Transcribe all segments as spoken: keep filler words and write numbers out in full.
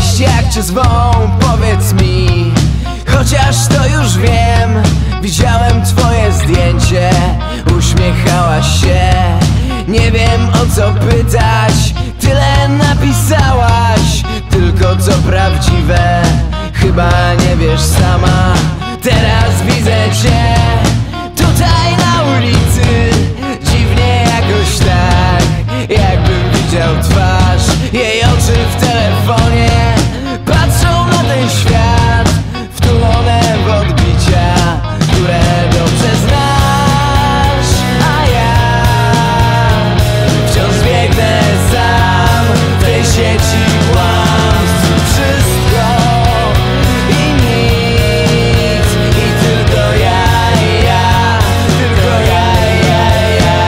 Cześć, jak cię zwą, powiedz mi. Chociaż to już wiem, widziałem twoje zdjęcie. Uśmiechałaś się, nie wiem o co pytać. Tyle napisałaś, tylko co prawdziwe. Chyba nie wiesz sama. Teraz widzę cię tutaj na ulicy. Dziwnie jakoś tak, jakbym widział twarz. Jej oczy w telefonie patrzą na ten świat, wtulone w odbicia, które dobrze znasz. A ja wciąż biegnę sam w tej sieci kłamstw. Wszystko i nic, i tylko ja, i ja, tylko ja, ja, ja.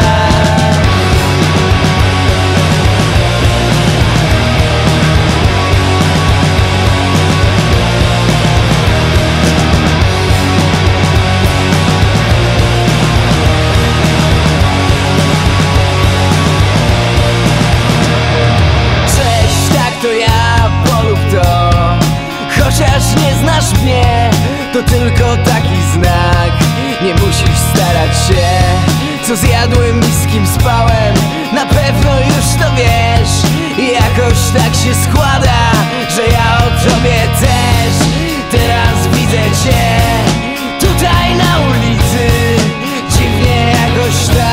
To ja, polub to. Chociaż nie znasz mnie, to tylko taki znak. Nie musisz starać się, co zjadłem i z kim spałem. Na pewno już to wiesz. I jakoś tak się składa, że ja o tobie też. Teraz widzę cię tutaj na ulicy. Dziwnie jakoś tak.